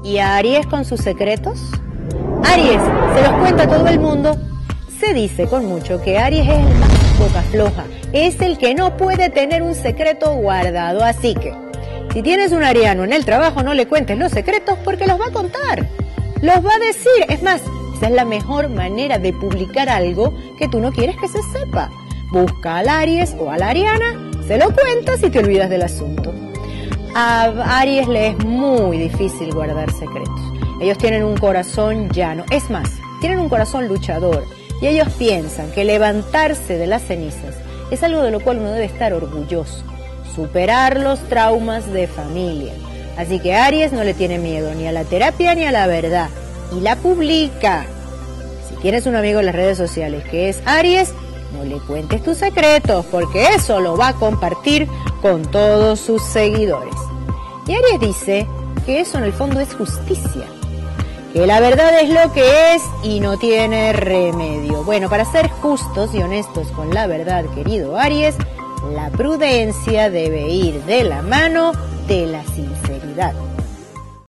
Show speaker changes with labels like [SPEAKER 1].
[SPEAKER 1] ¿Y a Aries con sus secretos? Aries se los cuenta a todo el mundo. Se dice con mucho que Aries es el más boca floja, es el que no puede tener un secreto guardado, así que si tienes un ariano en el trabajo no le cuentes los secretos porque los va a contar, los va a decir. Es más, esa es la mejor manera de publicar algo que tú no quieres que se sepa. Busca al Aries o a la Ariana, se lo cuentas y te olvidas del asunto. A Aries le es muy difícil guardar secretos. Ellos tienen un corazón llano, es más, tienen un corazón luchador. Y ellos piensan que levantarse de las cenizas es algo de lo cual uno debe estar orgulloso, superar los traumas de familia. Así que Aries no le tiene miedo ni a la terapia ni a la verdad, y la publica. Si tienes un amigo en las redes sociales que es Aries, no le cuentes tus secretos, porque eso lo va a compartir con todos sus seguidores. Y Aries dice que eso en el fondo es justicia, que la verdad es lo que es y no tiene remedio. Bueno, para ser justos y honestos con la verdad, querido Aries, la prudencia debe ir de la mano de la sinceridad.